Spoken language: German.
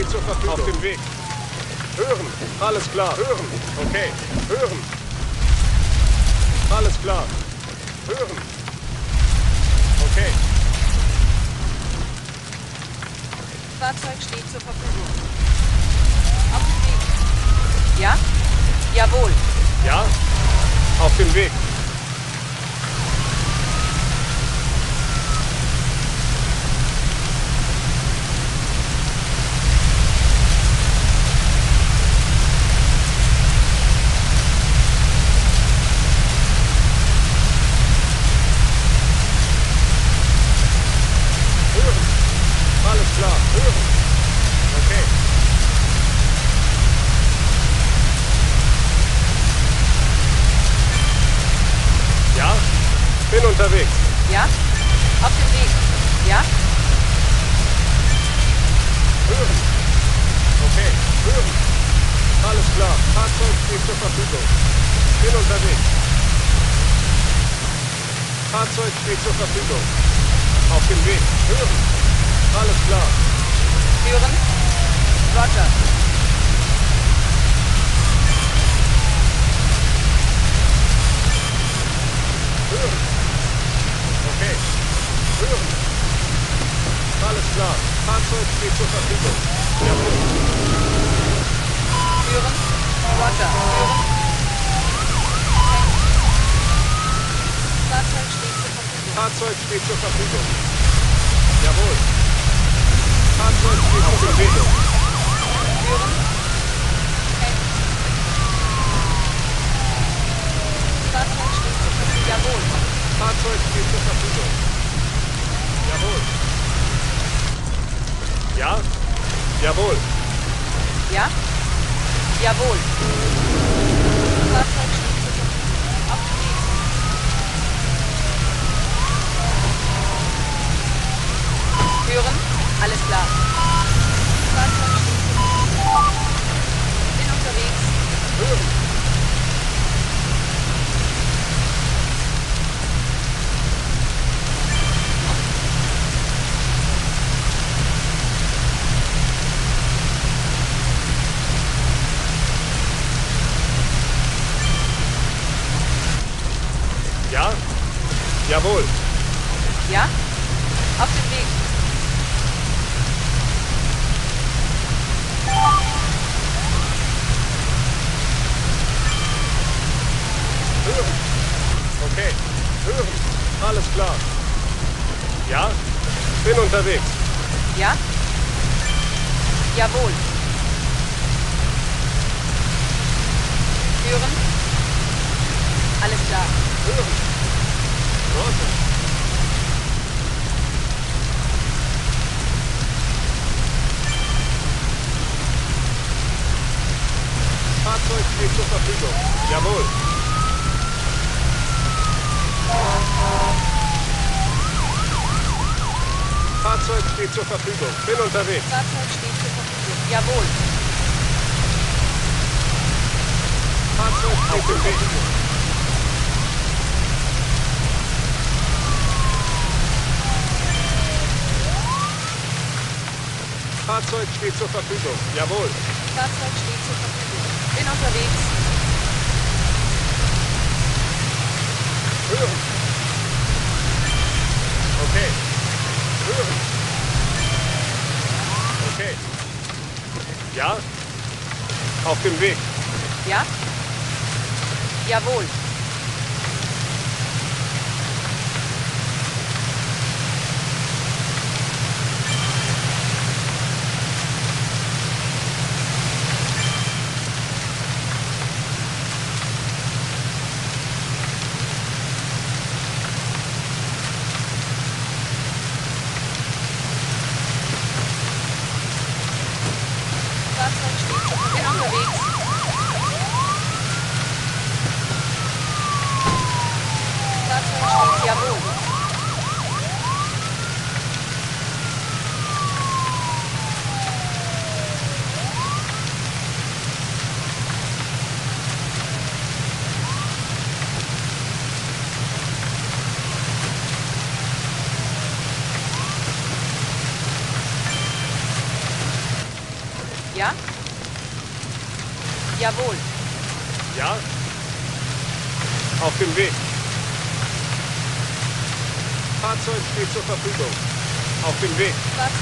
steht zur Verfügung. Auf dem Weg. Hören. Alles klar. Hören. Okay. Hören. Alles klar. Hören. Okay. Fahrzeug steht zur Verfügung. Auf dem Weg. Ja? Jawohl. Ja? Auf dem Weg. Unterwegs. Ja? Auf dem Weg. Ja? Hören. Okay, hören. Alles klar. Fahrzeug steht zur Verfügung. Bin unterwegs. Fahrzeug steht zur Verfügung. Auf dem Weg. Hören. Alles klar. Hören. Roger. Hören. Okay. Hören. Alles klar. Fahrzeug steht zur Verfügung. Jawohl. Hören. Roger. Hören. Fahrzeug steht zur Verfügung. Fahrzeug steht zur Verfügung. Jawohl. Fahrzeug steht zur Verfügung. Hören. Fahrzeug steht zur Verfügung. Jawohl. Fahrzeug steht zur Verfügung. Jawohl. Ja? Jawohl. Ja? Jawohl. Fahrzeug steht zur Verfügung. Auf dem Weg. Hören? Alles klar. Fahrzeug steht zur Verfügung. Bin unterwegs. Hören. Ja? Jawohl. Ja? Auf dem Weg. Hören. Okay. Hören. Alles klar. Ja? Bin unterwegs. Ja? Jawohl. Hören. Alles klar. Hören. Roger. Fahrzeug steht zur Verfügung. Jawohl. Fahrzeug steht zur Verfügung. Bin unterwegs. Fahrzeug steht zur Verfügung. Jawohl. Fahrzeug steht zur Verfügung. Fahrzeug steht zur Verfügung. Jawohl. Fahrzeug steht zur Verfügung. Bin unterwegs. Hören. Okay. Hören. Okay. Ja? Auf dem Weg. Ja? Jawohl. Fahrzeug steht zur Verfügung. Bin unterwegs. Jawohl. Ja? Auf dem Weg. Fahrzeug steht zur Verfügung. Auf dem Weg. Was